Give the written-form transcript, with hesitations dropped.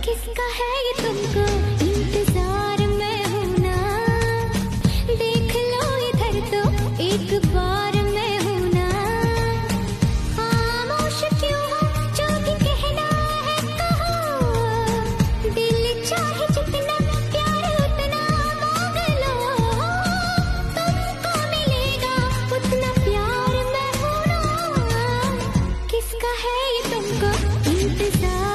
किसका है ये तुमको इंतजार में हूं ना, देख लो इधर तो एक बार मैं हूं ना। खामोश क्यों हो, जो भी कहना है कहो, दिल चाहे जितना प्यार उतना मांग लो, तुमको मिलेगा उतना प्यार मैं हूं ना। किसका है ये तुमको इंतजार